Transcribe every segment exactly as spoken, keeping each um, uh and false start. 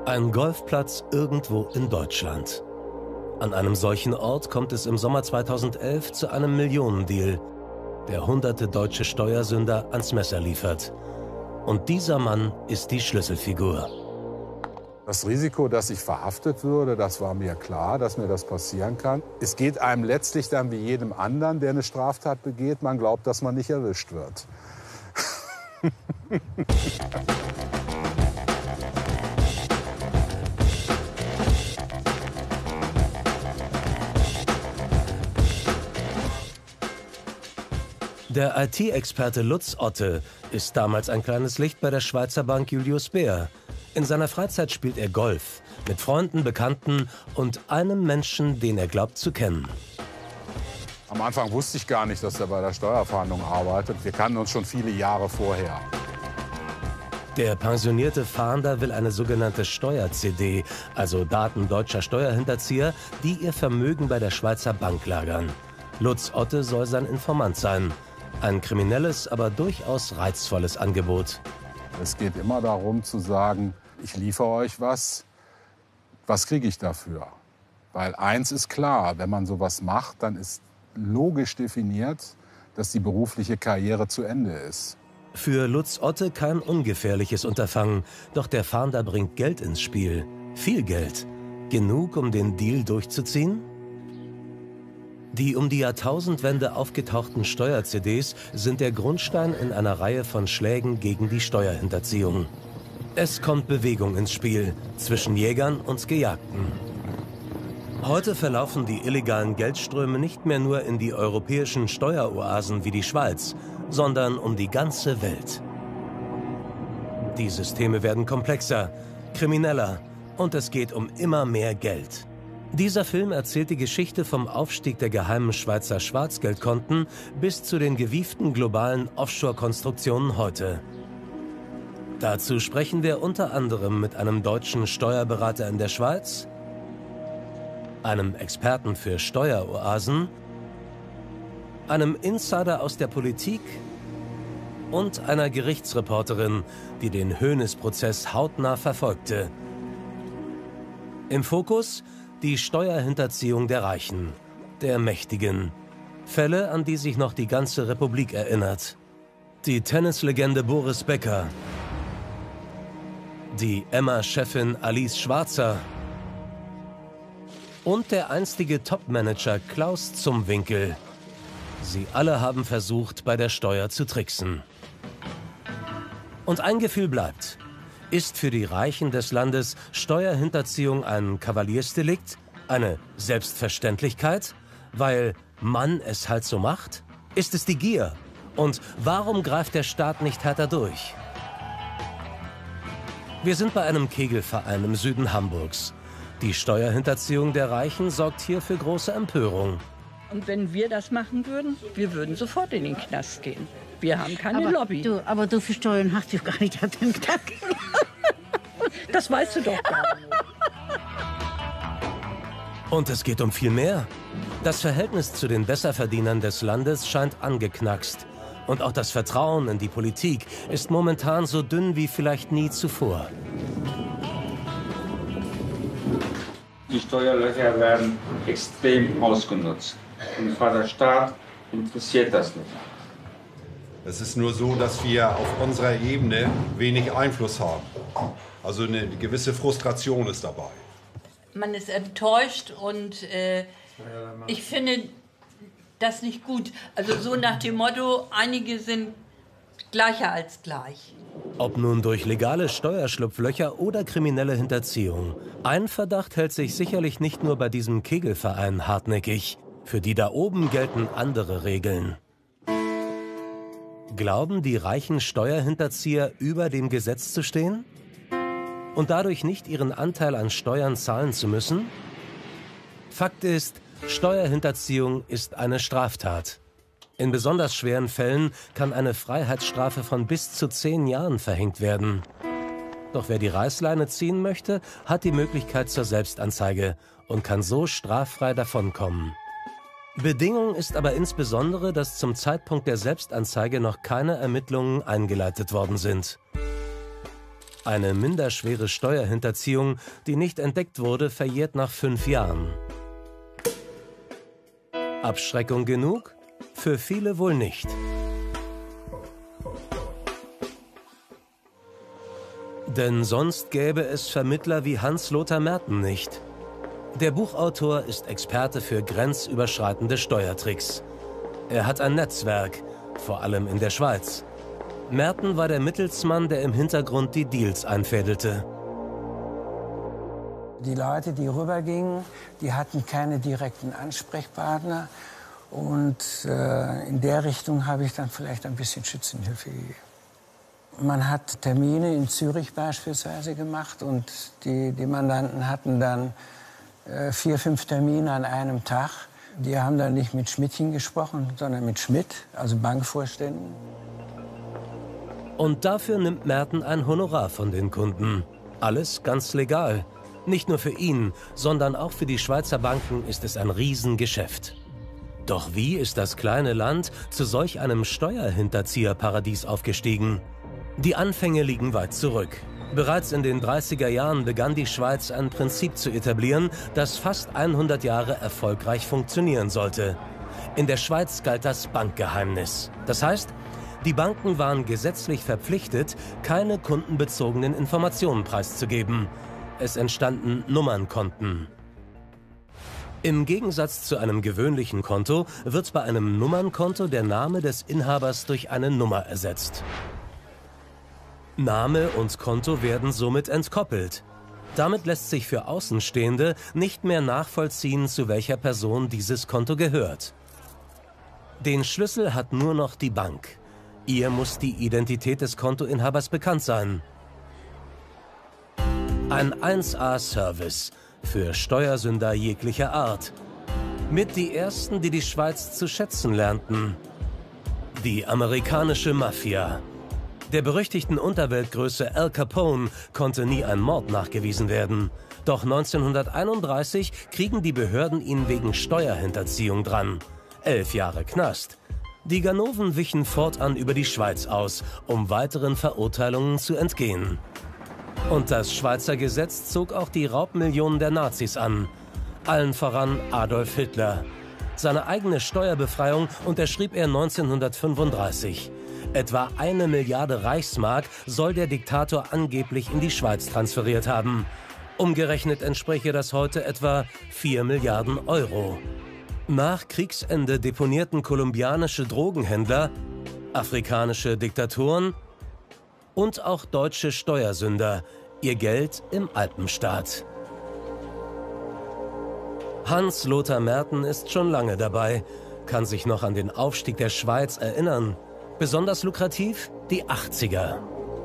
Ein Golfplatz irgendwo in Deutschland. An einem solchen Ort kommt es im Sommer zweitausendelf zu einem Millionendeal, der hunderte deutsche Steuersünder ans Messer liefert. Und dieser Mann ist die Schlüsselfigur. Das Risiko, dass ich verhaftet würde, das war mir klar, dass mir das passieren kann. Es geht einem letztlich dann wie jedem anderen, der eine Straftat begeht. Man glaubt, dass man nicht erwischt wird. Der I T-Experte Lutz Otte ist damals ein kleines Licht bei der Schweizer Bank Julius Baer. In seiner Freizeit spielt er Golf mit Freunden, Bekannten und einem Menschen, den er glaubt zu kennen. Am Anfang wusste ich gar nicht, dass er bei der Steuerfahndung arbeitet. Wir kannten uns schon viele Jahre vorher. Der pensionierte Fahnder will eine sogenannte Steuer-C D, also Daten deutscher Steuerhinterzieher, die ihr Vermögen bei der Schweizer Bank lagern. Lutz Otte soll sein Informant sein. Ein kriminelles, aber durchaus reizvolles Angebot. Es geht immer darum zu sagen, ich liefere euch was, was kriege ich dafür? Weil eins ist klar, wenn man sowas macht, dann ist logisch definiert, dass die berufliche Karriere zu Ende ist. Für Lutz Otte kein ungefährliches Unterfangen, doch der Fahnder bringt Geld ins Spiel. Viel Geld. Genug, um den Deal durchzuziehen? Die um die Jahrtausendwende aufgetauchten Steuer-C Ds sind der Grundstein in einer Reihe von Schlägen gegen die Steuerhinterziehung. Es kommt Bewegung ins Spiel zwischen Jägern und Gejagten. Heute verlaufen die illegalen Geldströme nicht mehr nur in die europäischen Steueroasen wie die Schweiz, sondern um die ganze Welt. Die Systeme werden komplexer, krimineller und es geht um immer mehr Geld. Dieser Film erzählt die Geschichte vom Aufstieg der geheimen Schweizer Schwarzgeldkonten bis zu den gewieften globalen Offshore-Konstruktionen heute. Dazu sprechen wir unter anderem mit einem deutschen Steuerberater in der Schweiz, einem Experten für Steueroasen, einem Insider aus der Politik und einer Gerichtsreporterin, die den Hoeneß-Prozess hautnah verfolgte. Im Fokus die Steuerhinterziehung der Reichen, der Mächtigen. Fälle, an die sich noch die ganze Republik erinnert. Die Tennislegende Boris Becker, die Emma-Chefin Alice Schwarzer und der einstige Topmanager Klaus Zumwinkel. Sie alle haben versucht, bei der Steuer zu tricksen. Und ein Gefühl bleibt. Ist für die Reichen des Landes Steuerhinterziehung ein Kavaliersdelikt, eine Selbstverständlichkeit, weil man es halt so macht? Ist es die Gier? Und warum greift der Staat nicht härter durch? Wir sind bei einem Kegelverein im Süden Hamburgs. Die Steuerhinterziehung der Reichen sorgt hier für große Empörung. Und wenn wir das machen würden, wir würden sofort in den Knast gehen. Wir haben keine aber Lobby. Du, aber du für Steuern hast du gar nicht den Tag. Das weißt du doch gar nicht. Und es geht um viel mehr. Das Verhältnis zu den Besserverdienern des Landes scheint angeknackst. Und auch das Vertrauen in die Politik ist momentan so dünn wie vielleicht nie zuvor. Die Steuerlöcher werden extrem ausgenutzt. Und der Staat interessiert das nicht. Es ist nur so, dass wir auf unserer Ebene wenig Einfluss haben. Also eine gewisse Frustration ist dabei. Man ist enttäuscht und äh, ich finde das nicht gut. Also so nach dem Motto, einige sind gleicher als gleich. Ob nun durch legale Steuerschlupflöcher oder kriminelle Hinterziehung. Ein Verdacht hält sich sicherlich nicht nur bei diesem Kegelverein hartnäckig. Für die da oben gelten andere Regeln. Glauben die reichen Steuerhinterzieher, über dem Gesetz zu stehen? Und dadurch nicht ihren Anteil an Steuern zahlen zu müssen? Fakt ist, Steuerhinterziehung ist eine Straftat. In besonders schweren Fällen kann eine Freiheitsstrafe von bis zu zehn Jahren verhängt werden. Doch wer die Reißleine ziehen möchte, hat die Möglichkeit zur Selbstanzeige und kann so straffrei davonkommen. Bedingung ist aber insbesondere, dass zum Zeitpunkt der Selbstanzeige noch keine Ermittlungen eingeleitet worden sind. Eine minderschwere Steuerhinterziehung, die nicht entdeckt wurde, verjährt nach fünf Jahren. Abschreckung genug? Für viele wohl nicht. Denn sonst gäbe es Vermittler wie Hans-Lothar Merten nicht. Der Buchautor ist Experte für grenzüberschreitende Steuertricks. Er hat ein Netzwerk, vor allem in der Schweiz. Merten war der Mittelsmann, der im Hintergrund die Deals einfädelte. Die Leute, die rübergingen, die hatten keine direkten Ansprechpartner. Und äh, in der Richtung habe ich dann vielleicht ein bisschen Schützenhilfe gegeben. Man hat Termine in Zürich beispielsweise gemacht und die, die Mandanten hatten dann äh, vier, fünf Termine an einem Tag. Die haben dann nicht mit Schmidtchen gesprochen, sondern mit Schmidt, also Bankvorständen. Und dafür nimmt Merten ein Honorar von den Kunden. Alles ganz legal. Nicht nur für ihn, sondern auch für die Schweizer Banken ist es ein Riesengeschäft. Doch wie ist das kleine Land zu solch einem Steuerhinterzieherparadies aufgestiegen? Die Anfänge liegen weit zurück. Bereits in den dreißiger Jahren begann die Schweiz ein Prinzip zu etablieren, das fast hundert Jahre erfolgreich funktionieren sollte. In der Schweiz galt das Bankgeheimnis. Das heißt, die Banken waren gesetzlich verpflichtet, keine kundenbezogenen Informationen preiszugeben. Es entstanden Nummernkonten. Im Gegensatz zu einem gewöhnlichen Konto wird bei einem Nummernkonto der Name des Inhabers durch eine Nummer ersetzt. Name und Konto werden somit entkoppelt. Damit lässt sich für Außenstehende nicht mehr nachvollziehen, zu welcher Person dieses Konto gehört. Den Schlüssel hat nur noch die Bank. Ihr muss die Identität des Kontoinhabers bekannt sein. Ein eins A-Service für Steuersünder jeglicher Art. Mit die ersten, die die Schweiz zu schätzen lernten. Die amerikanische Mafia. Der berüchtigten Unterweltgröße Al Capone konnte nie ein Mord nachgewiesen werden. Doch neunzehnhunderteinunddreißig kriegen die Behörden ihn wegen Steuerhinterziehung dran. Elf Jahre Knast. Die Ganoven wichen fortan über die Schweiz aus, um weiteren Verurteilungen zu entgehen. Und das Schweizer Gesetz zog auch die Raubmillionen der Nazis an. Allen voran Adolf Hitler. Seine eigene Steuerbefreiung unterschrieb er neunzehnhundertfünfunddreißig. Etwa eine Milliarde Reichsmark soll der Diktator angeblich in die Schweiz transferiert haben. Umgerechnet entspräche das heute etwa vier Milliarden Euro. Nach Kriegsende deponierten kolumbianische Drogenhändler, afrikanische Diktatoren und auch deutsche Steuersünder ihr Geld im Alpenstaat. Hans-Lothar Merten ist schon lange dabei, kann sich noch an den Aufstieg der Schweiz erinnern. Besonders lukrativ die achtziger.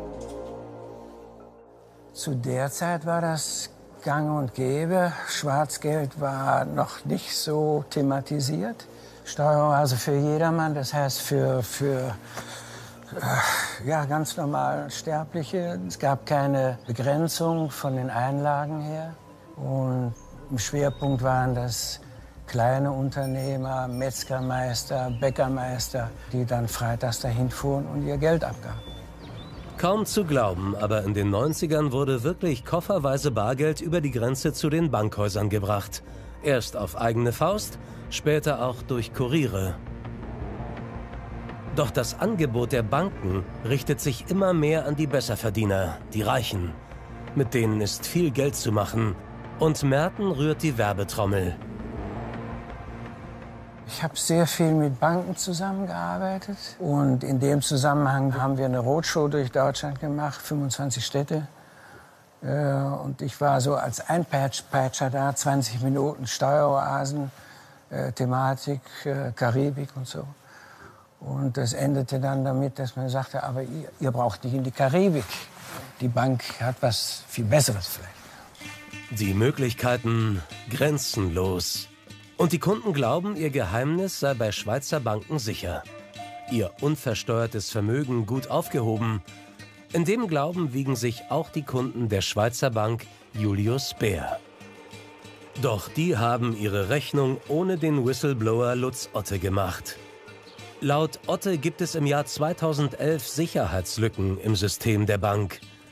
Zu der Zeit war das gang und gäbe. Schwarzgeld war noch nicht so thematisiert. Steueroase für jedermann, das heißt für, für äh, ja, ganz normal Sterbliche. Es gab keine Begrenzung von den Einlagen her. Und im Schwerpunkt waren das kleine Unternehmer, Metzgermeister, Bäckermeister, die dann freitags dahin fuhren und ihr Geld abgaben. Kaum zu glauben, aber in den neunzigern wurde wirklich kofferweise Bargeld über die Grenze zu den Bankhäusern gebracht. Erst auf eigene Faust, später auch durch Kuriere. Doch das Angebot der Banken richtet sich immer mehr an die Besserverdiener, die Reichen. Mit denen ist viel Geld zu machen. Und Merten rührt die Werbetrommel. Ich habe sehr viel mit Banken zusammengearbeitet und in dem Zusammenhang haben wir eine Roadshow durch Deutschland gemacht, fünfundzwanzig Städte. Und ich war so als Einpeitscher da, zwanzig Minuten Steueroasen, Thematik, Karibik und so. Und das endete dann damit, dass man sagte, aber ihr, ihr braucht nicht in die Karibik. Die Bank hat was viel Besseres vielleicht. Die Möglichkeiten grenzenlos. Und die Kunden glauben, ihr Geheimnis sei bei Schweizer Banken sicher. Ihr unversteuertes Vermögen gut aufgehoben. In dem Glauben wiegen sich auch die Kunden der Schweizer Bank Julius Baer. Doch die haben ihre Rechnung ohne den Whistleblower Lutz Otte gemacht. Laut Otte gibt es im Jahr zweitausendelf Sicherheitslücken im System der Bank.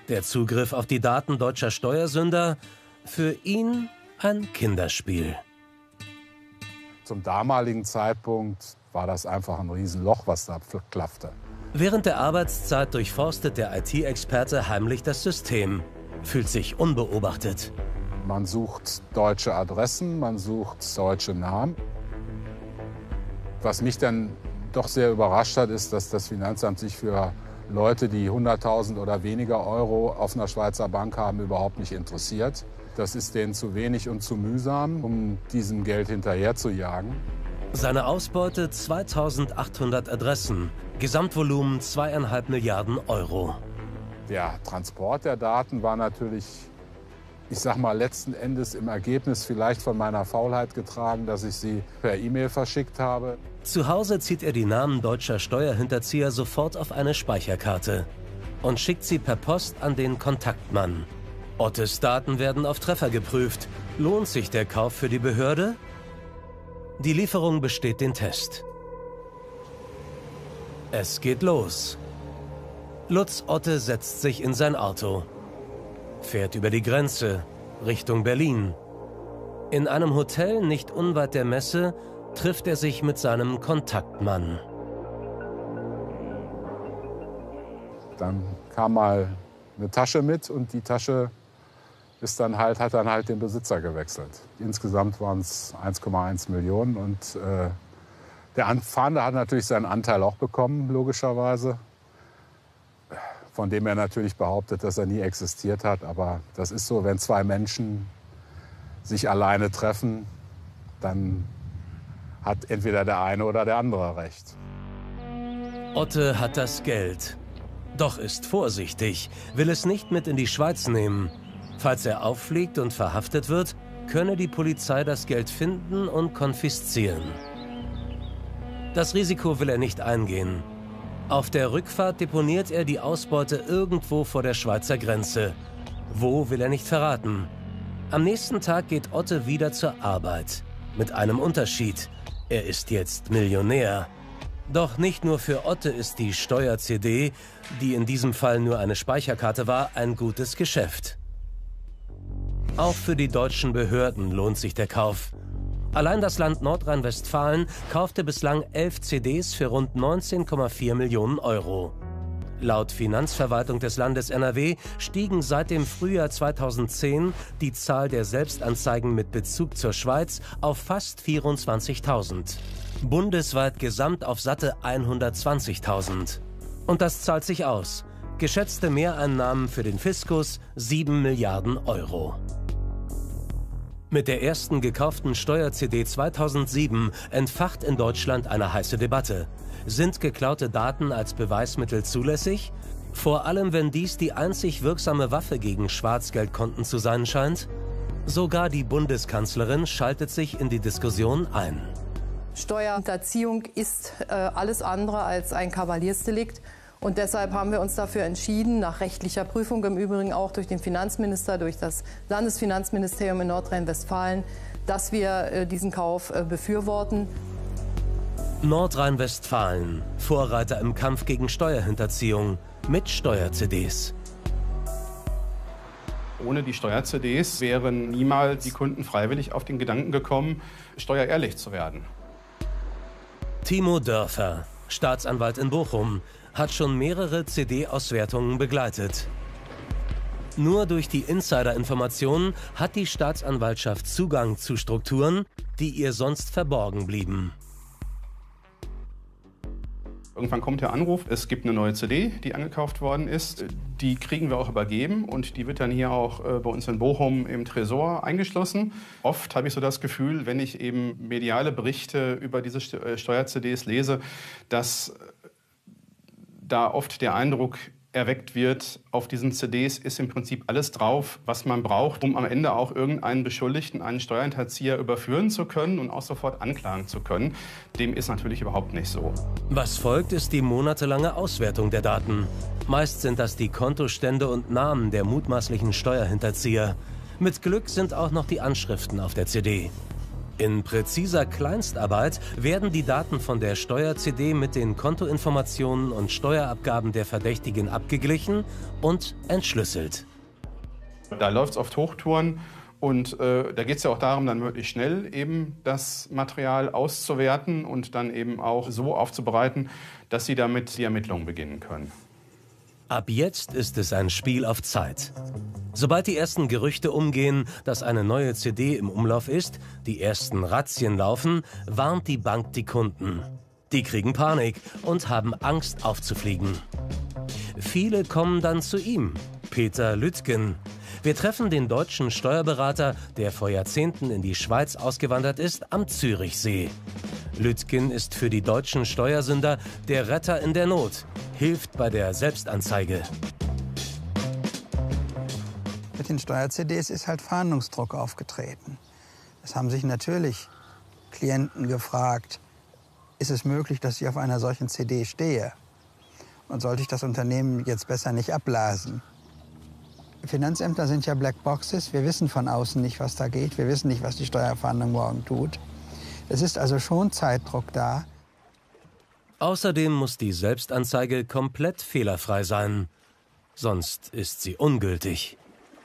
Der Zugriff auf die Daten deutscher Steuersünder, für ihn ein Kinderspiel. Zum damaligen Zeitpunkt war das einfach ein Riesenloch, was da klaffte. Während der Arbeitszeit durchforstet der I T-Experte heimlich das System, fühlt sich unbeobachtet. Man sucht deutsche Adressen, man sucht deutsche Namen. Was mich dann doch sehr überrascht hat, ist, dass das Finanzamt sich für Leute, die hunderttausend oder weniger Euro auf einer Schweizer Bank haben, überhaupt nicht interessiert. Das ist denen zu wenig und zu mühsam, um diesem Geld hinterher zu jagen. Seine Ausbeute zweitausendachthundert Adressen, Gesamtvolumen zweieinhalb Milliarden Euro. Der Transport der Daten war natürlich, ich sag mal, letzten Endes im Ergebnis vielleicht von meiner Faulheit getragen, dass ich sie per E-Mail verschickt habe. Zu Hause zieht er die Namen deutscher Steuerhinterzieher sofort auf eine Speicherkarte und schickt sie per Post an den Kontaktmann. Ottes Daten werden auf Treffer geprüft. Lohnt sich der Kauf für die Behörde? Die Lieferung besteht den Test. Es geht los. Lutz Otte setzt sich in sein Auto, fährt über die Grenze Richtung Berlin. In einem Hotel nicht unweit der Messe trifft er sich mit seinem Kontaktmann. Dann kam mal eine Tasche mit und die Tasche ist dann halt, hat dann halt den Besitzer gewechselt. Insgesamt waren es eins Komma eins Millionen und äh, der Fahnder hat natürlich seinen Anteil auch bekommen, logischerweise. Von dem er natürlich behauptet, dass er nie existiert hat. Aber das ist so, wenn zwei Menschen sich alleine treffen, dann hat entweder der eine oder der andere recht. Otte hat das Geld, doch ist vorsichtig, will es nicht mit in die Schweiz nehmen. Falls er auffliegt und verhaftet wird, könne die Polizei das Geld finden und konfiszieren. Das Risiko will er nicht eingehen. Auf der Rückfahrt deponiert er die Ausbeute irgendwo vor der Schweizer Grenze. Wo, will er nicht verraten. Am nächsten Tag geht Otte wieder zur Arbeit. Mit einem Unterschied. Er ist jetzt Millionär. Doch nicht nur für Otte ist die Steuer-C D, die in diesem Fall nur eine Speicherkarte war, ein gutes Geschäft. Auch für die deutschen Behörden lohnt sich der Kauf. Allein das Land Nordrhein-Westfalen kaufte bislang elf C Ds für rund neunzehn Komma vier Millionen Euro. Laut Finanzverwaltung des Landes N R W stiegen seit dem Frühjahr zweitausendzehn die Zahl der Selbstanzeigen mit Bezug zur Schweiz auf fast vierundzwanzigtausend. Bundesweit gesamt auf satte hundertzwanzigtausend. Und das zahlt sich aus. Geschätzte Mehreinnahmen für den Fiskus sieben Milliarden Euro. Mit der ersten gekauften Steuer-C D zweitausendsieben entfacht in Deutschland eine heiße Debatte. Sind geklaute Daten als Beweismittel zulässig? Vor allem, wenn dies die einzig wirksame Waffe gegen Schwarzgeldkonten zu sein scheint? Sogar die Bundeskanzlerin schaltet sich in die Diskussion ein. Steuerhinterziehung ist äh, alles andere als ein Kavaliersdelikt. Und deshalb haben wir uns dafür entschieden, nach rechtlicher Prüfung, im Übrigen auch durch den Finanzminister, durch das Landesfinanzministerium in Nordrhein-Westfalen, dass wir äh, diesen Kauf äh, befürworten. Nordrhein-Westfalen, Vorreiter im Kampf gegen Steuerhinterziehung mit Steuer-C Ds. Ohne die Steuer-C Ds wären niemals die Kunden freiwillig auf den Gedanken gekommen, steuerehrlich zu werden. Timo Dörfer, Staatsanwalt in Bochum, hat schon mehrere C D-Auswertungen begleitet. Nur durch die Insider-Informationen hat die Staatsanwaltschaft Zugang zu Strukturen, die ihr sonst verborgen blieben. Irgendwann kommt der Anruf, es gibt eine neue C D, die angekauft worden ist. Die kriegen wir auch übergeben und die wird dann hier auch äh, bei uns in Bochum im Tresor eingeschlossen. Oft habe ich so das Gefühl, wenn ich eben mediale Berichte über diese Steuer-C Ds lese, dass da oft der Eindruck erweckt wird, auf diesen C Ds ist im Prinzip alles drauf, was man braucht, um am Ende auch irgendeinen Beschuldigten, einen Steuerhinterzieher überführen zu können und auch sofort anklagen zu können. Dem ist natürlich überhaupt nicht so. Was folgt, ist die monatelange Auswertung der Daten. Meist sind das die Kontostände und Namen der mutmaßlichen Steuerhinterzieher. Mit Glück sind auch noch die Anschriften auf der C D. In präziser Kleinstarbeit werden die Daten von der Steuer-C D mit den Kontoinformationen und Steuerabgaben der Verdächtigen abgeglichen und entschlüsselt. Da läuft es auf Hochtouren und äh, da geht es ja auch darum, dann möglichst schnell eben das Material auszuwerten und dann eben auch so aufzubereiten, dass Sie damit die Ermittlungen beginnen können. Ab jetzt ist es ein Spiel auf Zeit. Sobald die ersten Gerüchte umgehen, dass eine neue C D im Umlauf ist, die ersten Razzien laufen, warnt die Bank die Kunden. Die kriegen Panik und haben Angst aufzufliegen. Viele kommen dann zu ihm, Peter Lütgen. Wir treffen den deutschen Steuerberater, der vor Jahrzehnten in die Schweiz ausgewandert ist, am Zürichsee. Lütgen ist für die deutschen Steuersünder der Retter in der Not, hilft bei der Selbstanzeige. Mit den Steuer-C Ds ist halt Fahndungsdruck aufgetreten. Es haben sich natürlich Klienten gefragt, ist es möglich, dass ich auf einer solchen C D stehe? Und sollte ich das Unternehmen jetzt besser nicht abblasen? Finanzämter sind ja Blackboxes. Wir wissen von außen nicht, was da geht. Wir wissen nicht, was die Steuerfahndung morgen tut. Es ist also schon Zeitdruck da. Außerdem muss die Selbstanzeige komplett fehlerfrei sein. Sonst ist sie ungültig.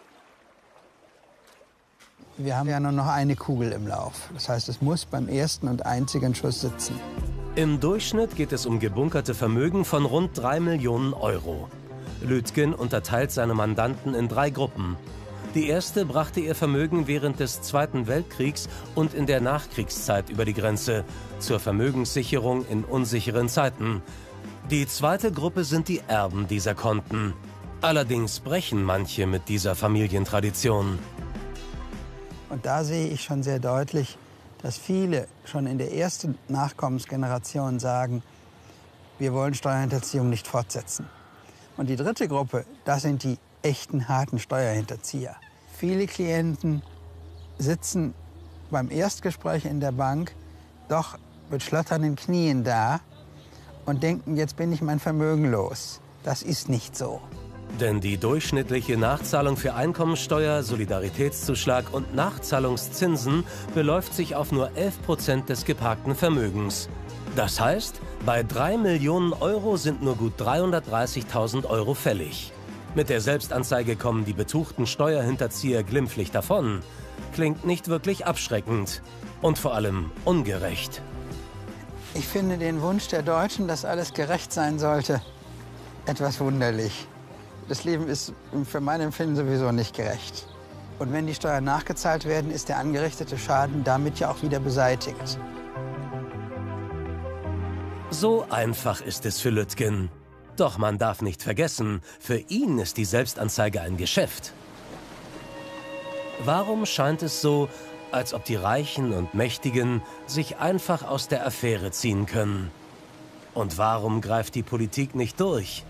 Wir haben ja nur noch eine Kugel im Lauf. Das heißt, es muss beim ersten und einzigen Schuss sitzen. Im Durchschnitt geht es um gebunkerte Vermögen von rund drei Millionen Euro. Lütgen unterteilt seine Mandanten in drei Gruppen. Die erste brachte ihr Vermögen während des Zweiten Weltkriegs und in der Nachkriegszeit über die Grenze, zur Vermögenssicherung in unsicheren Zeiten. Die zweite Gruppe sind die Erben dieser Konten. Allerdings brechen manche mit dieser Familientradition. Und da sehe ich schon sehr deutlich, dass viele schon in der ersten Nachkommensgeneration sagen, wir wollen Steuerhinterziehung nicht fortsetzen. Und die dritte Gruppe, das sind die echten, harten Steuerhinterzieher. Viele Klienten sitzen beim Erstgespräch in der Bank doch mit schlotternden Knien da und denken, jetzt bin ich mein Vermögen los. Das ist nicht so. Denn die durchschnittliche Nachzahlung für Einkommensteuer, Solidaritätszuschlag und Nachzahlungszinsen beläuft sich auf nur elf Prozent des geparkten Vermögens. Das heißt, bei drei Millionen Euro sind nur gut dreihundertdreißigtausend Euro fällig. Mit der Selbstanzeige kommen die betuchten Steuerhinterzieher glimpflich davon. Klingt nicht wirklich abschreckend und vor allem ungerecht. Ich finde den Wunsch der Deutschen, dass alles gerecht sein sollte, etwas wunderlich. Das Leben ist für mein Empfinden sowieso nicht gerecht. Und wenn die Steuern nachgezahlt werden, ist der angerichtete Schaden damit ja auch wieder beseitigt. So einfach ist es für Lütgen. Doch man darf nicht vergessen, für ihn ist die Selbstanzeige ein Geschäft. Warum scheint es so, als ob die Reichen und Mächtigen sich einfach aus der Affäre ziehen können? Und warum greift die Politik nicht durch?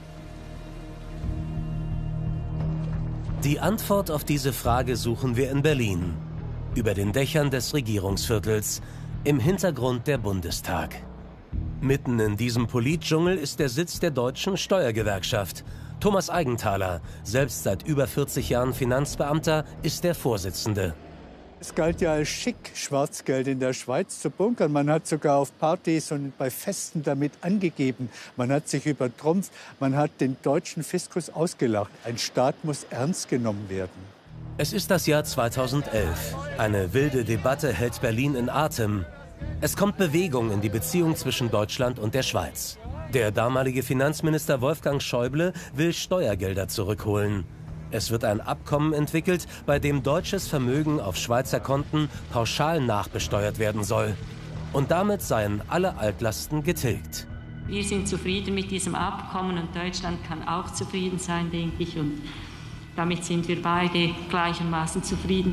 Die Antwort auf diese Frage suchen wir in Berlin. Über den Dächern des Regierungsviertels, im Hintergrund der Bundestag. Mitten in diesem Politdschungel ist der Sitz der Deutschen Steuergewerkschaft. Thomas Eigenthaler, selbst seit über vierzig Jahren Finanzbeamter, ist der Vorsitzende. Es galt ja als schick, Schwarzgeld in der Schweiz zu bunkern. Man hat sogar auf Partys und bei Festen damit angegeben. Man hat sich übertrumpft. Man hat den deutschen Fiskus ausgelacht. Ein Staat muss ernst genommen werden. Es ist das Jahr zweitausendelf. Eine wilde Debatte hält Berlin in Atem. Es kommt Bewegung in die Beziehung zwischen Deutschland und der Schweiz. Der damalige Finanzminister Wolfgang Schäuble will Steuergelder zurückholen. Es wird ein Abkommen entwickelt, bei dem deutsches Vermögen auf Schweizer Konten pauschal nachbesteuert werden soll. Und damit seien alle Altlasten getilgt. Wir sind zufrieden mit diesem Abkommen und Deutschland kann auch zufrieden sein, denke ich. Und damit sind wir beide gleichermaßen zufrieden.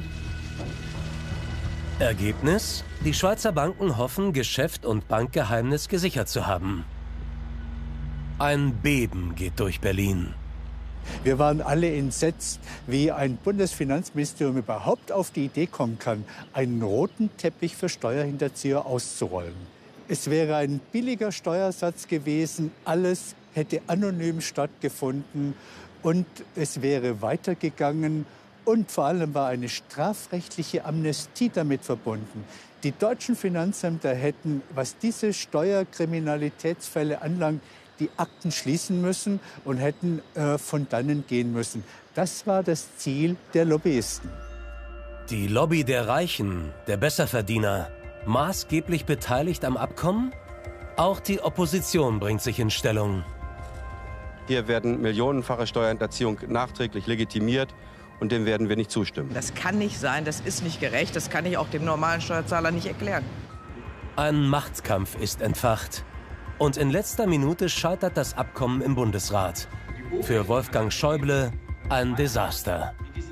Ergebnis? Die Schweizer Banken hoffen, Geschäft und Bankgeheimnis gesichert zu haben. Ein Beben geht durch Berlin. Wir waren alle entsetzt, wie ein Bundesfinanzministerium überhaupt auf die Idee kommen kann, einen roten Teppich für Steuerhinterzieher auszurollen. Es wäre ein billiger Steuersatz gewesen, alles hätte anonym stattgefunden und es wäre weitergegangen. Und vor allem war eine strafrechtliche Amnestie damit verbunden. Die deutschen Finanzämter hätten, was diese Steuerkriminalitätsfälle anlangt, die Akten schließen müssen und hätten äh, von dannen gehen müssen. Das war das Ziel der Lobbyisten. Die Lobby der Reichen, der Besserverdiener, maßgeblich beteiligt am Abkommen? Auch die Opposition bringt sich in Stellung. Hier werden millionenfache Steuerhinterziehung nachträglich legitimiert und dem werden wir nicht zustimmen. Das kann nicht sein, das ist nicht gerecht, das kann ich auch dem normalen Steuerzahler nicht erklären. Ein Machtkampf ist entfacht. Und in letzter Minute scheitert das Abkommen im Bundesrat. Für Wolfgang Schäuble ein Desaster.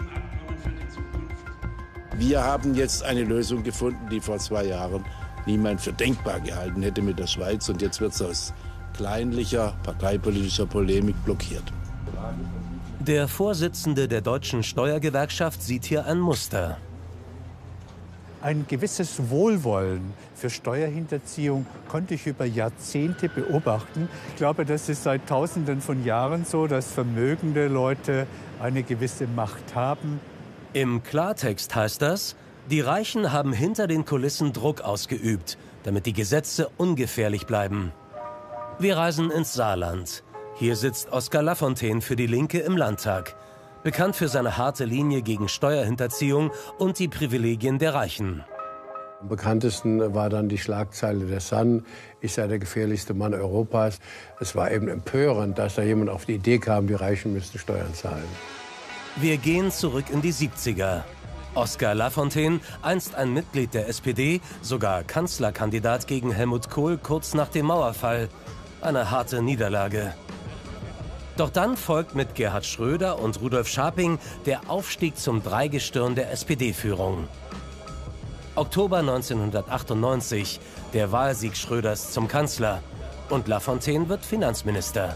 Wir haben jetzt eine Lösung gefunden, die vor zwei Jahren niemand für denkbar gehalten hätte mit der Schweiz. Und jetzt wird es aus kleinlicher parteipolitischer Polemik blockiert. Der Vorsitzende der Deutschen Steuergewerkschaft sieht hier ein Muster. Ein gewisses Wohlwollen für Steuerhinterziehung konnte ich über Jahrzehnte beobachten. Ich glaube, das ist seit Tausenden von Jahren so, dass vermögende Leute eine gewisse Macht haben. Im Klartext heißt das, die Reichen haben hinter den Kulissen Druck ausgeübt, damit die Gesetze ungefährlich bleiben. Wir reisen ins Saarland. Hier sitzt Oskar Lafontaine für die Linke im Landtag. Bekannt für seine harte Linie gegen Steuerhinterziehung und die Privilegien der Reichen. Am bekanntesten war dann die Schlagzeile der Sun, ich sei der gefährlichste Mann Europas. Es war eben empörend, dass da jemand auf die Idee kam, die Reichen müssten Steuern zahlen. Wir gehen zurück in die siebziger. Oskar Lafontaine, einst ein Mitglied der S P D, sogar Kanzlerkandidat gegen Helmut Kohl kurz nach dem Mauerfall. Eine harte Niederlage. Doch dann folgt mit Gerhard Schröder und Rudolf Scharping der Aufstieg zum Dreigestirn der S P D-Führung. Oktober neunzehnhundertachtundneunzig, der Wahlsieg Schröders zum Kanzler. Und Lafontaine wird Finanzminister.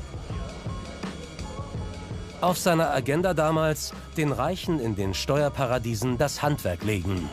Auf seiner Agenda damals, den Reichen in den Steuerparadiesen das Handwerk legen.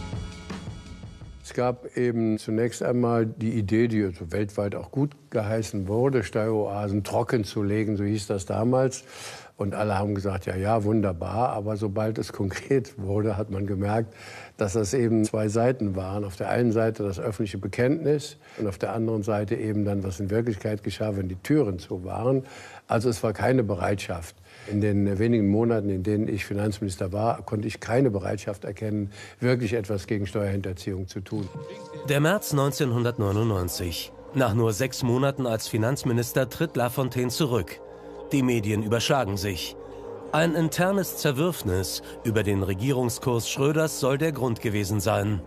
Es gab eben zunächst einmal die Idee, die also weltweit auch gut geheißen wurde, Steueroasen trocken zu legen, so hieß das damals. Und alle haben gesagt, ja, ja, wunderbar. Aber sobald es konkret wurde, hat man gemerkt, dass das eben zwei Seiten waren. Auf der einen Seite das öffentliche Bekenntnis und auf der anderen Seite eben dann, was in Wirklichkeit geschah, wenn die Türen zu waren. Also es war keine Bereitschaft. In den wenigen Monaten, in denen ich Finanzminister war, konnte ich keine Bereitschaft erkennen, wirklich etwas gegen Steuerhinterziehung zu tun. Der März neunzehnhundertneunundneunzig. Nach nur sechs Monaten als Finanzminister tritt Lafontaine zurück. Die Medien überschlagen sich. Ein internes Zerwürfnis über den Regierungskurs Schröders soll der Grund gewesen sein.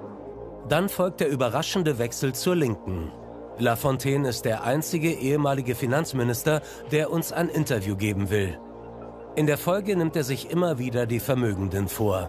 Dann folgt der überraschende Wechsel zur Linken. Lafontaine ist der einzige ehemalige Finanzminister, der uns ein Interview geben will. In der Folge nimmt er sich immer wieder die Vermögenden vor.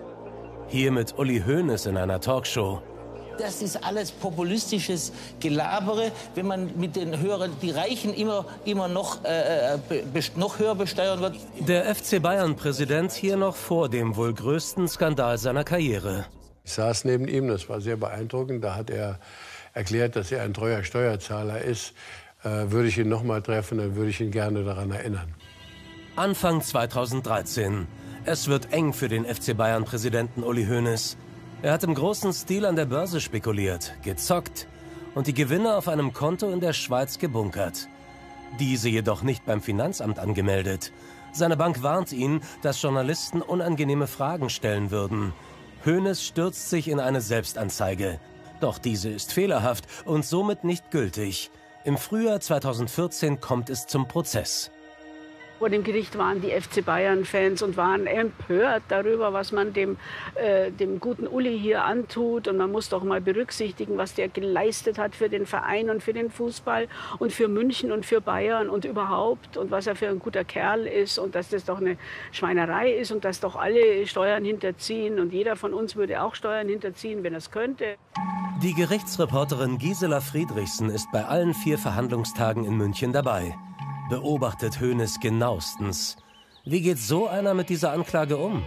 Hier mit Uli Hoeneß in einer Talkshow. Das ist alles populistisches Gelabere, wenn man mit den höheren, die Reichen immer, immer noch, äh, noch höher besteuern wird. Der F C Bayern-Präsident hier noch vor dem wohl größten Skandal seiner Karriere. Ich saß neben ihm, das war sehr beeindruckend. Da hat er erklärt, dass er ein treuer Steuerzahler ist. Äh, würde ich ihn noch mal treffen, dann würde ich ihn gerne daran erinnern. Anfang zweitausenddreizehn. Es wird eng für den F C Bayern-Präsidenten Uli Hoeneß. Er hat im großen Stil an der Börse spekuliert, gezockt und die Gewinne auf einem Konto in der Schweiz gebunkert. Diese jedoch nicht beim Finanzamt angemeldet. Seine Bank warnt ihn, dass Journalisten unangenehme Fragen stellen würden. Hoeneß stürzt sich in eine Selbstanzeige. Doch diese ist fehlerhaft und somit nicht gültig. Im Frühjahr zweitausendvierzehn kommt es zum Prozess. Vor dem Gericht waren die F C Bayern-Fans und waren empört darüber, was man dem, äh, dem guten Uli hier antut. Und man muss doch mal berücksichtigen, was der geleistet hat für den Verein und für den Fußball und für München und für Bayern und überhaupt. Und was er für ein guter Kerl ist und dass das doch eine Schweinerei ist und dass doch alle Steuern hinterziehen. Und jeder von uns würde auch Steuern hinterziehen, wenn er es könnte. Die Gerichtsreporterin Gisela Friedrichsen ist bei allen vier Verhandlungstagen in München dabei. Beobachtet Hoeneß genauestens. Wie geht so einer mit dieser Anklage um?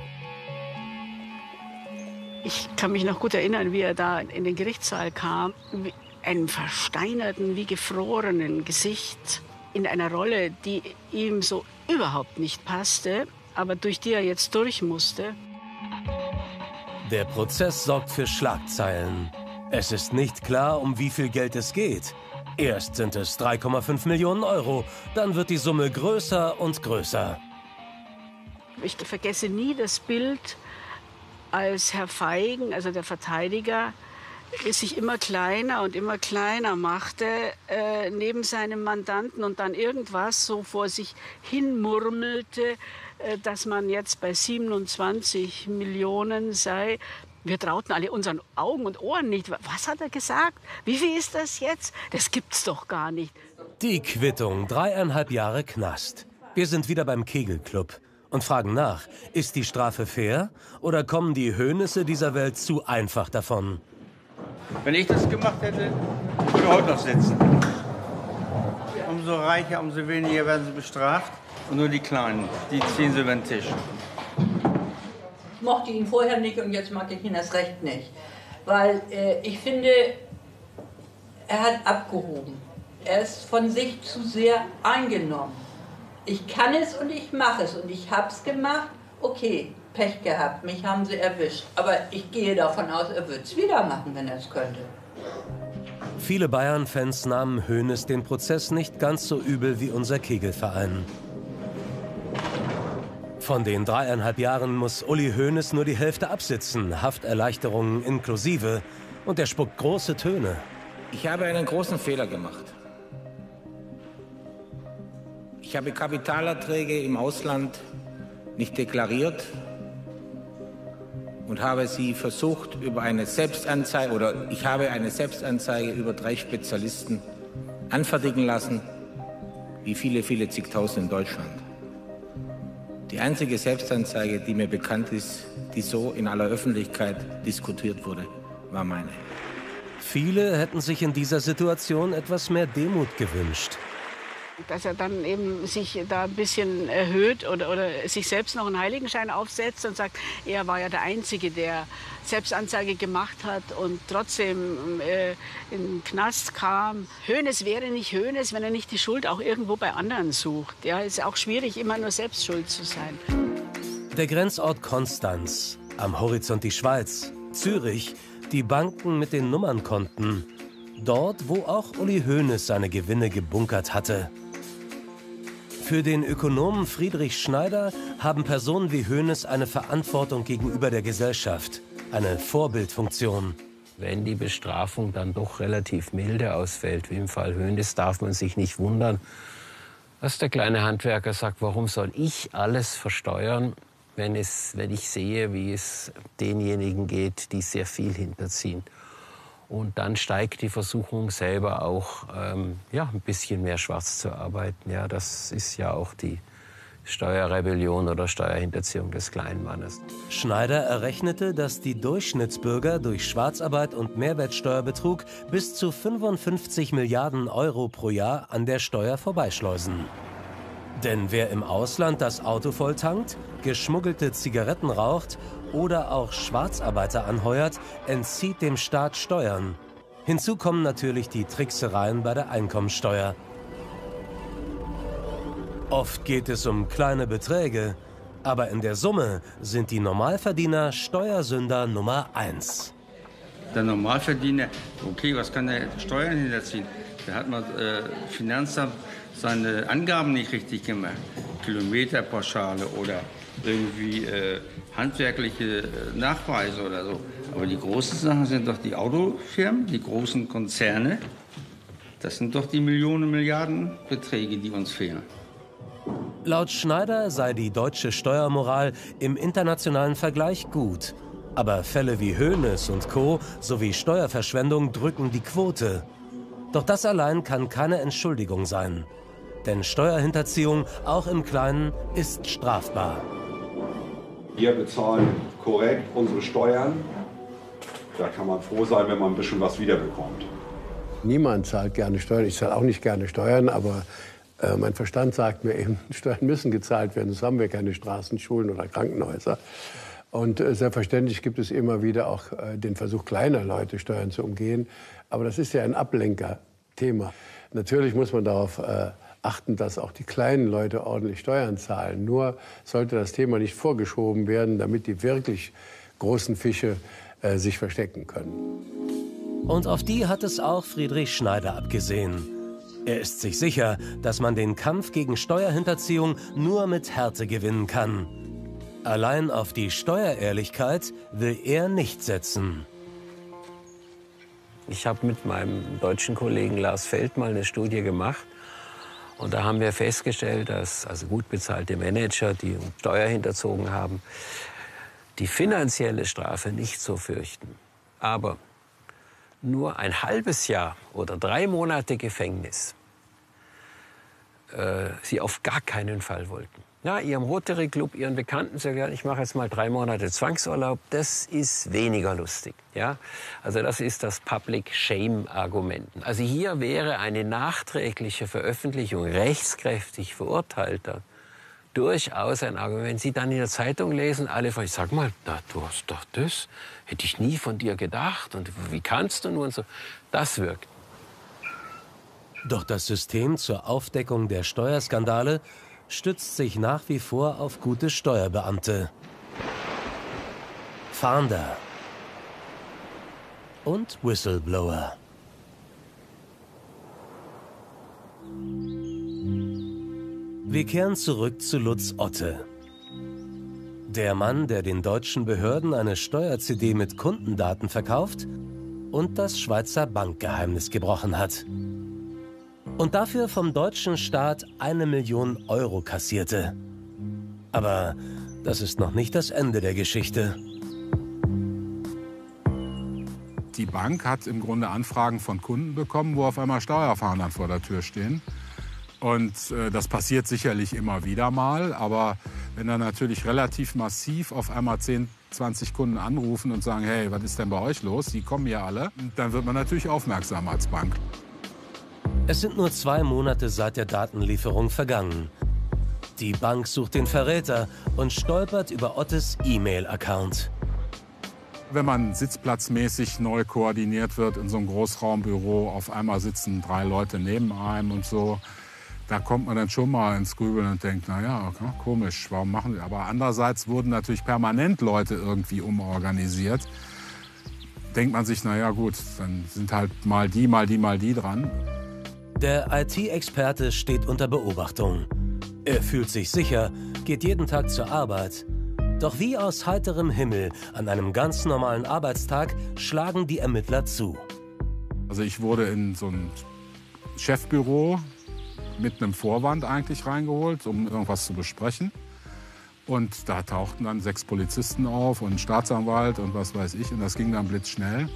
Ich kann mich noch gut erinnern, wie er da in den Gerichtssaal kam. Mit einem versteinerten, wie gefrorenen Gesicht. In einer Rolle, die ihm so überhaupt nicht passte, aber durch die er jetzt durch musste. Der Prozess sorgt für Schlagzeilen. Es ist nicht klar, um wie viel Geld es geht. Erst sind es drei Komma fünf Millionen Euro, dann wird die Summe größer und größer. Ich vergesse nie das Bild, als Herr Feigen, also der Verteidiger, sich immer kleiner und immer kleiner machte äh, neben seinem Mandanten und dann irgendwas so vor sich hin murmelte, äh, dass man jetzt bei siebenundzwanzig Millionen sei. Wir trauten alle unseren Augen und Ohren nicht. Was hat er gesagt? Wie viel ist das jetzt? Das gibt's doch gar nicht. Die Quittung, dreieinhalb Jahre Knast. Wir sind wieder beim Kegelclub und fragen nach, ist die Strafe fair oder kommen die Hoenesse dieser Welt zu einfach davon? Wenn ich das gemacht hätte, würde ich heute noch sitzen. Umso reicher, umso weniger werden sie bestraft. Und nur die Kleinen, die ziehen sie über den Tisch. Ich mochte ihn vorher nicht und jetzt mag ich ihn erst recht nicht. Weil äh, ich finde, er hat abgehoben. Er ist von sich zu sehr eingenommen. Ich kann es und ich mache es und ich habe es gemacht. Okay, Pech gehabt, mich haben sie erwischt. Aber ich gehe davon aus, er wird es wieder machen, wenn er es könnte. Viele Bayern-Fans nahmen Hoeneß den Prozess nicht ganz so übel wie unser Kegelverein. Von den dreieinhalb Jahren muss Uli Hoeneß nur die Hälfte absitzen, Hafterleichterungen inklusive. Und er spuckt große Töne. Ich habe einen großen Fehler gemacht. Ich habe Kapitalerträge im Ausland nicht deklariert und habe sie versucht über eine Selbstanzeige, oder ich habe eine Selbstanzeige über drei Spezialisten anfertigen lassen, wie viele, viele zigtausend in Deutschland. Die einzige Selbstanzeige, die mir bekannt ist, die so in aller Öffentlichkeit diskutiert wurde, war meine. Viele hätten sich in dieser Situation etwas mehr Demut gewünscht. Dass er dann eben sich da ein bisschen erhöht oder, oder sich selbst noch einen Heiligenschein aufsetzt und sagt, er war ja der Einzige, der Selbstanzeige gemacht hat und trotzdem äh, in den Knast kam. Hoeneß wäre nicht Hoeneß, wenn er nicht die Schuld auch irgendwo bei anderen sucht. Ja, es ist auch schwierig, immer nur selbst schuld zu sein. Der Grenzort Konstanz, am Horizont die Schweiz, Zürich, die Banken mit den Nummernkonten. Dort, wo auch Uli Hoeneß seine Gewinne gebunkert hatte. Für den Ökonomen Friedrich Schneider haben Personen wie Hoeneß eine Verantwortung gegenüber der Gesellschaft, eine Vorbildfunktion. Wenn die Bestrafung dann doch relativ milde ausfällt, wie im Fall Hoeneß, darf man sich nicht wundern, dass der kleine Handwerker sagt, warum soll ich alles versteuern, wenn, es, wenn ich sehe, wie es denjenigen geht, die sehr viel hinterziehen. Und dann steigt die Versuchung selber auch, ähm, ja, ein bisschen mehr schwarz zu arbeiten. Ja, das ist ja auch die Steuerrebellion oder Steuerhinterziehung des kleinen Mannes. Schneider errechnete, dass die Durchschnittsbürger durch Schwarzarbeit und Mehrwertsteuerbetrug bis zu fünfundfünfzig Milliarden Euro pro Jahr an der Steuer vorbeischleusen. Denn wer im Ausland das Auto volltankt, geschmuggelte Zigaretten raucht oder auch Schwarzarbeiter anheuert, entzieht dem Staat Steuern. Hinzu kommen natürlich die Tricksereien bei der Einkommensteuer. Oft geht es um kleine Beträge, aber in der Summe sind die Normalverdiener Steuersünder Nummer eins. Der Normalverdiener, okay, was kann der Steuern hinterziehen? Da hat man äh, Finanzamt seine Angaben nicht richtig gemacht. Kilometerpauschale oder irgendwie äh, handwerkliche äh, Nachweise oder so. Aber die großen Sachen sind doch die Autofirmen, die großen Konzerne. Das sind doch die Millionen, Milliarden Beträge, die uns fehlen. Laut Schneider sei die deutsche Steuermoral im internationalen Vergleich gut. Aber Fälle wie Hoeneß und Co. sowie Steuerverschwendung drücken die Quote. Doch das allein kann keine Entschuldigung sein. Denn Steuerhinterziehung, auch im Kleinen, ist strafbar. Wir bezahlen korrekt unsere Steuern. Da kann man froh sein, wenn man ein bisschen was wiederbekommt. Niemand zahlt gerne Steuern. Ich zahle auch nicht gerne Steuern, aber äh, mein Verstand sagt mir eben, Steuern müssen gezahlt werden. Sonst haben wir keine Straßen, Schulen oder Krankenhäuser. Und äh, selbstverständlich gibt es immer wieder auch äh, den Versuch kleiner Leute Steuern zu umgehen. Aber das ist ja ein Ablenkerthema. Natürlich muss man darauf äh, achten, dass auch die kleinen Leute ordentlich Steuern zahlen. Nur sollte das Thema nicht vorgeschoben werden, damit die wirklich großen Fische äh, sich verstecken können. Und auf die hat es auch Friedrich Schneider abgesehen. Er ist sich sicher, dass man den Kampf gegen Steuerhinterziehung nur mit Härte gewinnen kann. Allein auf die Steuerehrlichkeit will er nicht setzen. Ich habe mit meinem deutschen Kollegen Lars Feld mal eine Studie gemacht. Und da haben wir festgestellt, dass also gut bezahlte Manager, die Steuer hinterzogen haben, die finanzielle Strafe nicht so fürchten. Aber nur ein halbes Jahr oder drei Monate Gefängnis äh, sie auf gar keinen Fall wollten. Ja, ihrem Rotary Club, ihren Bekannten sagen, ich mache jetzt mal drei Monate Zwangsurlaub, das ist weniger lustig. Ja? Also das ist das Public Shame-Argument. Also hier wäre eine nachträgliche Veröffentlichung rechtskräftig Verurteilter durchaus ein Argument. Wenn Sie dann in der Zeitung lesen, alle fragen, sag mal, na, du hast doch das, hätte ich nie von dir gedacht und wie kannst du nur und so. Das wirkt. Doch das System zur Aufdeckung der Steuerskandale stützt sich nach wie vor auf gute Steuerbeamte, Fahnder und Whistleblower. Wir kehren zurück zu Lutz Otte. Der Mann, der den deutschen Behörden eine Steuer-C D mit Kundendaten verkauft und das Schweizer Bankgeheimnis gebrochen hat. Und dafür vom deutschen Staat eine Million Euro kassierte. Aber das ist noch nicht das Ende der Geschichte. Die Bank hat im Grunde Anfragen von Kunden bekommen, wo auf einmal Steuerfahnder vor der Tür stehen. Und äh, das passiert sicherlich immer wieder mal. Aber wenn dann natürlich relativ massiv auf einmal zehn, zwanzig Kunden anrufen und sagen, hey, was ist denn bei euch los? Die kommen ja alle. Dann wird man natürlich aufmerksam als Bank. Es sind nur zwei Monate seit der Datenlieferung vergangen. Die Bank sucht den Verräter und stolpert über Ottes E-Mail-Account. Wenn man sitzplatzmäßig neu koordiniert wird in so einem Großraumbüro, auf einmal sitzen drei Leute neben einem und so, da kommt man dann schon mal ins Grübeln und denkt, naja, komisch, warum machen wir? Aber andererseits wurden natürlich permanent Leute irgendwie umorganisiert. Denkt man sich, naja gut, dann sind halt mal die, mal die, mal die dran. Der I T-Experte steht unter Beobachtung. Er fühlt sich sicher, geht jeden Tag zur Arbeit. Doch wie aus heiterem Himmel an einem ganz normalen Arbeitstag schlagen die Ermittler zu. Also ich wurde in so ein Chefbüro mit einem Vorwand eigentlich reingeholt, um irgendwas zu besprechen. Und da tauchten dann sechs Polizisten auf und ein Staatsanwalt und was weiß ich. Und das ging dann blitzschnell.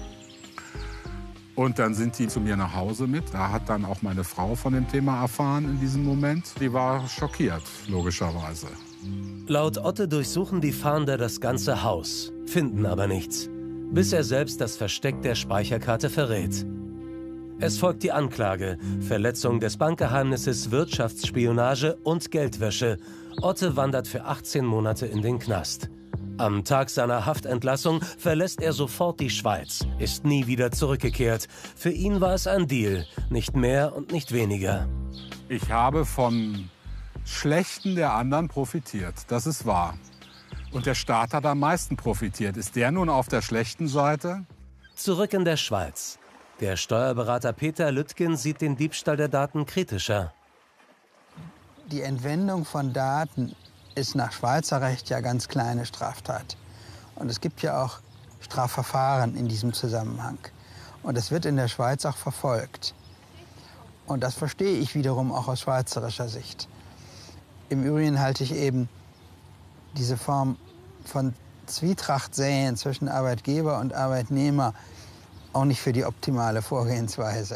Und dann sind die zu mir nach Hause mit. Da hat dann auch meine Frau von dem Thema erfahren in diesem Moment. Die war schockiert, logischerweise. Laut Otte durchsuchen die Fahnder das ganze Haus, finden aber nichts, bis er selbst das Versteck der Speicherkarte verrät. Es folgt die Anklage, Verletzung des Bankgeheimnisses, Wirtschaftsspionage und Geldwäsche. Otte wandert für achtzehn Monate in den Knast. Am Tag seiner Haftentlassung verlässt er sofort die Schweiz, ist nie wieder zurückgekehrt. Für ihn war es ein Deal, nicht mehr und nicht weniger. Ich habe vom Schlechten der anderen profitiert, das ist wahr. Und der Staat hat am meisten profitiert. Ist der nun auf der schlechten Seite? Zurück in der Schweiz. Der Steuerberater Peter Lüttgen sieht den Diebstahl der Daten kritischer. Die Entwendung von Daten ist nach Schweizer Recht ja ganz kleine Straftat. Und es gibt ja auch Strafverfahren in diesem Zusammenhang. Und es wird in der Schweiz auch verfolgt. Und das verstehe ich wiederum auch aus schweizerischer Sicht. Im Übrigen halte ich eben diese Form von Zwietracht säen zwischen Arbeitgeber und Arbeitnehmer auch nicht für die optimale Vorgehensweise.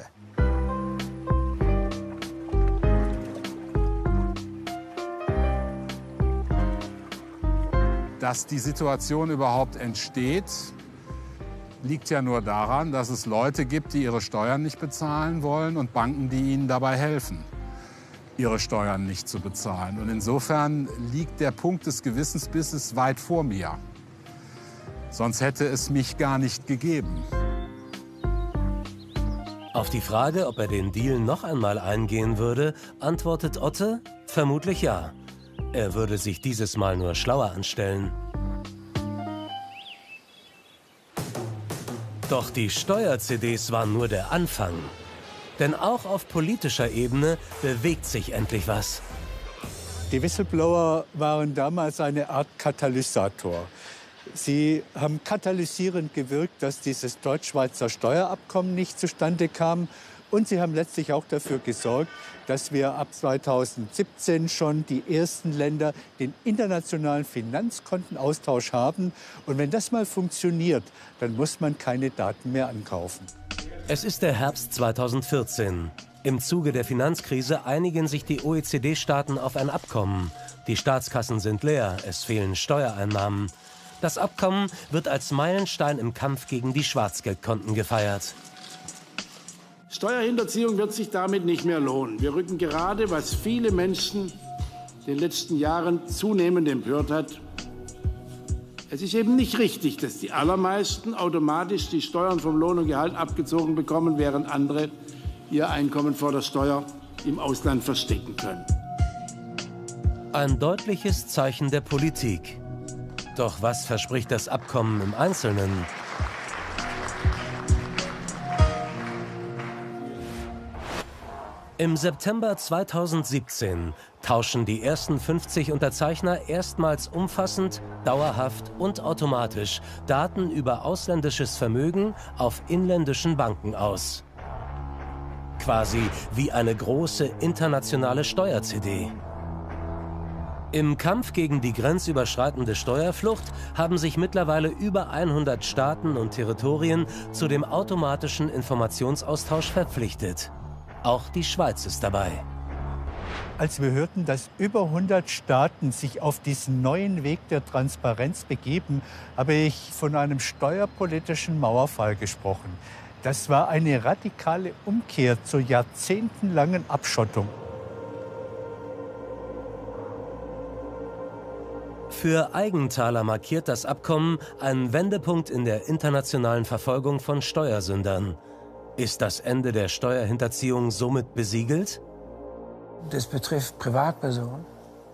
Dass die Situation überhaupt entsteht, liegt ja nur daran, dass es Leute gibt, die ihre Steuern nicht bezahlen wollen und Banken, die ihnen dabei helfen, ihre Steuern nicht zu bezahlen. Und insofern liegt der Punkt des Gewissensbisses weit vor mir. Sonst hätte es mich gar nicht gegeben. Auf die Frage, ob er den Deal noch einmal eingehen würde, antwortet Otte, vermutlich ja. Er würde sich dieses Mal nur schlauer anstellen. Doch die Steuer-C Ds waren nur der Anfang. Denn auch auf politischer Ebene bewegt sich endlich was. Die Whistleblower waren damals eine Art Katalysator. Sie haben katalysierend gewirkt, dass dieses deutsch-schweizer Steuerabkommen nicht zustande kam. Und sie haben letztlich auch dafür gesorgt, dass wir ab zweitausendsiebzehn schon die ersten Länder den internationalen Finanzkontenaustausch haben. Und wenn das mal funktioniert, dann muss man keine Daten mehr ankaufen. Es ist der Herbst zweitausendvierzehn. Im Zuge der Finanzkrise einigen sich die O E C D-Staaten auf ein Abkommen. Die Staatskassen sind leer, es fehlen Steuereinnahmen. Das Abkommen wird als Meilenstein im Kampf gegen die Schwarzgeldkonten gefeiert. Steuerhinterziehung wird sich damit nicht mehr lohnen. Wir rücken gerade, was viele Menschen in den letzten Jahren zunehmend empört hat. Es ist eben nicht richtig, dass die allermeisten automatisch die Steuern vom Lohn und Gehalt abgezogen bekommen, während andere ihr Einkommen vor der Steuer im Ausland verstecken können. Ein deutliches Zeichen der Politik. Doch was verspricht das Abkommen im Einzelnen? Im September zweitausendsiebzehn tauschen die ersten fünfzig Unterzeichner erstmals umfassend, dauerhaft und automatisch Daten über ausländisches Vermögen auf inländischen Banken aus. Quasi wie eine große internationale Steuer-C D. Im Kampf gegen die grenzüberschreitende Steuerflucht haben sich mittlerweile über hundert Staaten und Territorien zu dem automatischen Informationsaustausch verpflichtet. Auch die Schweiz ist dabei. Als wir hörten, dass über hundert Staaten sich auf diesen neuen Weg der Transparenz begeben, habe ich von einem steuerpolitischen Mauerfall gesprochen. Das war eine radikale Umkehr zur jahrzehntelangen Abschottung. Für Aigenthaler markiert das Abkommen einen Wendepunkt in der internationalen Verfolgung von Steuersündern. Ist das Ende der Steuerhinterziehung somit besiegelt? Das betrifft Privatpersonen.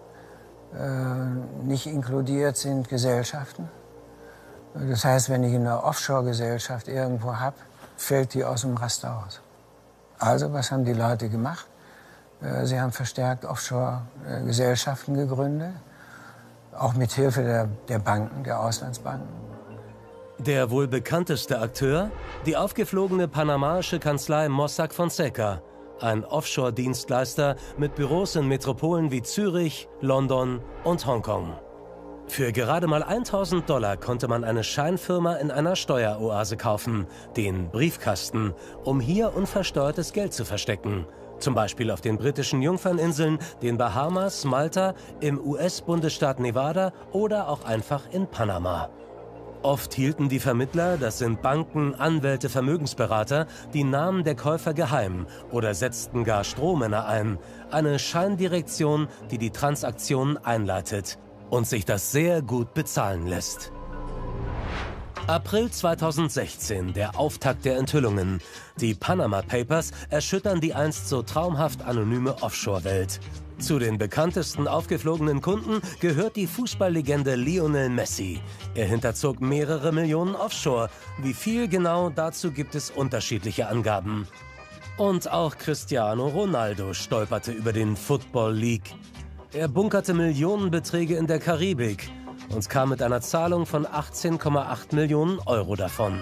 Äh, nicht inkludiert sind Gesellschaften. Das heißt, wenn ich eine Offshore-Gesellschaft irgendwo habe, fällt die aus dem Raster aus. Also, was haben die Leute gemacht? Äh, sie haben verstärkt Offshore-Gesellschaften gegründet, auch mit Hilfe der, der Banken, der Auslandsbanken. Der wohl bekannteste Akteur? Die aufgeflogene panamaische Kanzlei Mossack Fonseca. Ein Offshore-Dienstleister mit Büros in Metropolen wie Zürich, London und Hongkong. Für gerade mal tausend Dollar konnte man eine Scheinfirma in einer Steueroase kaufen, den Briefkasten, um hier unversteuertes Geld zu verstecken. Zum Beispiel auf den britischen Jungferninseln, den Bahamas, Malta, im U S-Bundesstaat Nevada oder auch einfach in Panama. Oft hielten die Vermittler, das sind Banken, Anwälte, Vermögensberater, die Namen der Käufer geheim oder setzten gar Strohmänner ein. Eine Scheindirektion, die die Transaktionen einleitet und sich das sehr gut bezahlen lässt. April zweitausendsechzehn, der Auftakt der Enthüllungen. Die Panama Papers erschüttern die einst so traumhaft anonyme Offshore-Welt. Zu den bekanntesten aufgeflogenen Kunden gehört die Fußballlegende Lionel Messi. Er hinterzog mehrere Millionen offshore. Wie viel genau, dazu gibt es unterschiedliche Angaben. Und auch Cristiano Ronaldo stolperte über den Football League. Er bunkerte Millionenbeträge in der Karibik und kam mit einer Zahlung von achtzehn Komma acht Millionen Euro davon.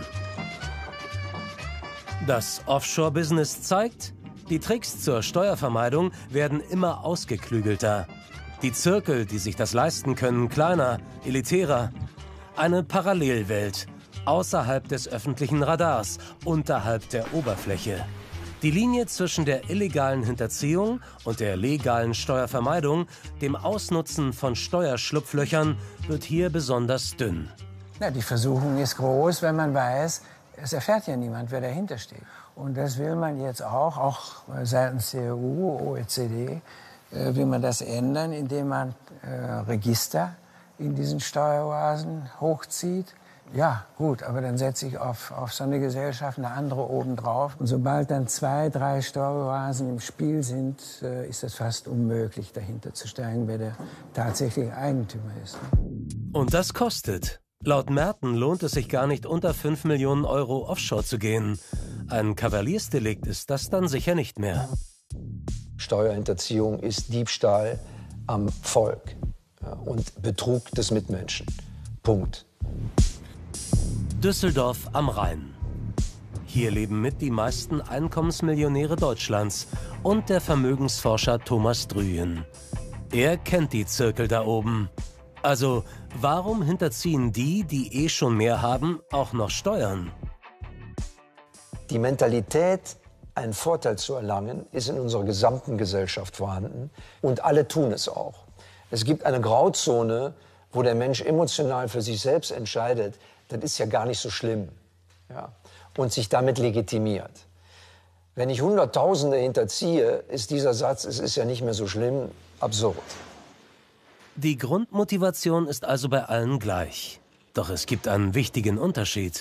Das Offshore-Business zeigt, die Tricks zur Steuervermeidung werden immer ausgeklügelter. Die Zirkel, die sich das leisten können, kleiner, elitärer. Eine Parallelwelt, außerhalb des öffentlichen Radars, unterhalb der Oberfläche. Die Linie zwischen der illegalen Hinterziehung und der legalen Steuervermeidung, dem Ausnutzen von Steuerschlupflöchern, wird hier besonders dünn. Na, die Versuchung ist groß, wenn man weiß, es erfährt ja niemand, wer dahinter steht. Und das will man jetzt auch, auch seitens der E U, O E C D, äh, will man das ändern, indem man äh, Register in diesen Steueroasen hochzieht. Ja, gut, aber dann setze ich auf, auf so eine Gesellschaft eine andere obendrauf. Und sobald dann zwei, drei Steueroasen im Spiel sind, äh, ist es fast unmöglich, dahinter zu steigen, wer der tatsächliche Eigentümer ist. Und das kostet. Laut Merten lohnt es sich gar nicht, unter fünf Millionen Euro offshore zu gehen. Ein Kavaliersdelikt ist das dann sicher nicht mehr. Steuerhinterziehung ist Diebstahl am Volk und Betrug des Mitmenschen. Punkt. Düsseldorf am Rhein. Hier leben mit die meisten Einkommensmillionäre Deutschlands und der Vermögensforscher Thomas Drüyen. Er kennt die Zirkel da oben. Also, warum hinterziehen die, die eh schon mehr haben, auch noch Steuern? Die Mentalität, einen Vorteil zu erlangen, ist in unserer gesamten Gesellschaft vorhanden. Und alle tun es auch. Es gibt eine Grauzone, wo der Mensch emotional für sich selbst entscheidet, das ist ja gar nicht so schlimm. Ja? Und sich damit legitimiert. Wenn ich Hunderttausende hinterziehe, ist dieser Satz, es ist ja nicht mehr so schlimm, absurd. Die Grundmotivation ist also bei allen gleich. Doch es gibt einen wichtigen Unterschied.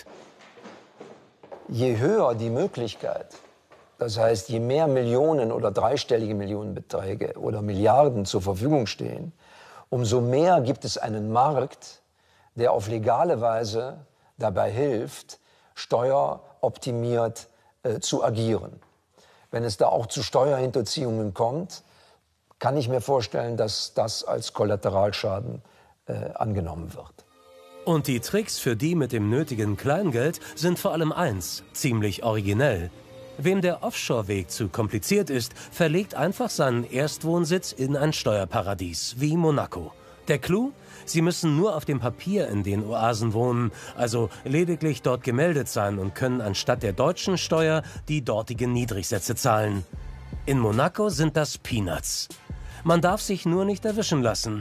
Je höher die Möglichkeit, das heißt, je mehr Millionen oder dreistellige Millionenbeträge oder Milliarden zur Verfügung stehen, umso mehr gibt es einen Markt, der auf legale Weise dabei hilft, steueroptimiert äh, zu agieren. Wenn es da auch zu Steuerhinterziehungen kommt, kann ich mir vorstellen, dass das als Kollateralschaden äh, angenommen wird. Und die Tricks für die mit dem nötigen Kleingeld sind vor allem eins, ziemlich originell. Wem der Offshore-Weg zu kompliziert ist, verlegt einfach seinen Erstwohnsitz in ein Steuerparadies, wie Monaco. Der Clou? Sie müssen nur auf dem Papier in den Oasen wohnen, also lediglich dort gemeldet sein und können anstatt der deutschen Steuer die dortigen Niedrigsätze zahlen. In Monaco sind das Peanuts. Man darf sich nur nicht erwischen lassen.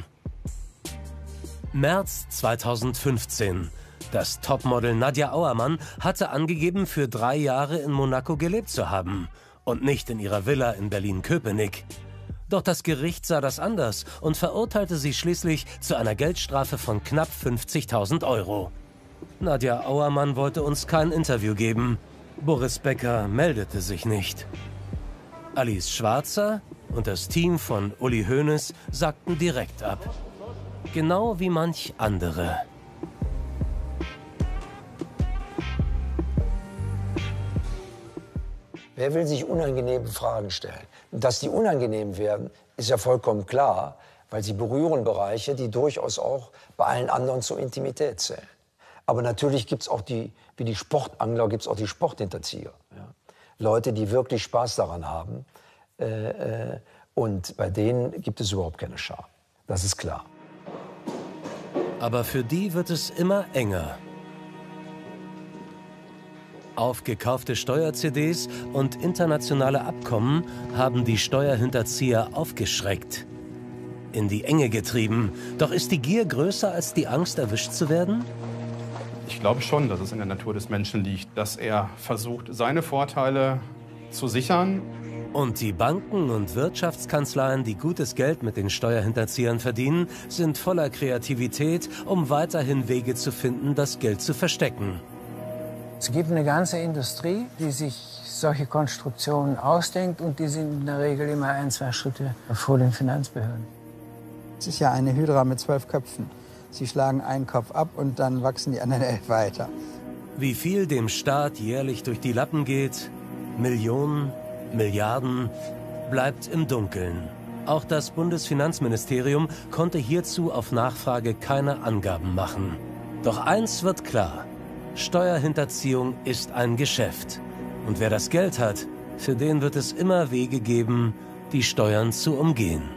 März zweitausendfünfzehn. Das Topmodel Nadja Auermann hatte angegeben, für drei Jahre in Monaco gelebt zu haben und nicht in ihrer Villa in Berlin-Köpenick. Doch das Gericht sah das anders und verurteilte sie schließlich zu einer Geldstrafe von knapp fünfzigtausend Euro. Nadja Auermann wollte uns kein Interview geben. Boris Becker meldete sich nicht. Alice Schwarzer und das Team von Uli Hoeneß sagten direkt ab. Genau wie manch andere. Wer will sich unangenehme Fragen stellen? Dass die unangenehm werden, ist ja vollkommen klar, weil sie berühren Bereiche, die durchaus auch bei allen anderen zur Intimität zählen. Aber natürlich gibt es auch die, wie die Sportangler, gibt es auch die Sporthinterzieher. Ja? Leute, die wirklich Spaß daran haben. Äh, äh, und bei denen gibt es überhaupt keine Scham. Das ist klar. Aber für die wird es immer enger. Aufgekaufte Steuer-C Ds und internationale Abkommen haben die Steuerhinterzieher aufgeschreckt, in die Enge getrieben. Doch ist die Gier größer als die Angst, erwischt zu werden? Ich glaube schon, dass es in der Natur des Menschen liegt, dass er versucht, seine Vorteile zu sichern. Und die Banken und Wirtschaftskanzleien, die gutes Geld mit den Steuerhinterziehern verdienen, sind voller Kreativität, um weiterhin Wege zu finden, das Geld zu verstecken. Es gibt eine ganze Industrie, die sich solche Konstruktionen ausdenkt und die sind in der Regel immer ein, zwei Schritte vor den Finanzbehörden. Es ist ja eine Hydra mit zwölf Köpfen. Sie schlagen einen Kopf ab und dann wachsen die anderen elf weiter. Wie viel dem Staat jährlich durch die Lappen geht, Millionen, Milliarden, bleibt im Dunkeln. Auch das Bundesfinanzministerium konnte hierzu auf Nachfrage keine Angaben machen. Doch eins wird klar: Steuerhinterziehung ist ein Geschäft. Und wer das Geld hat, für den wird es immer Wege geben, die Steuern zu umgehen.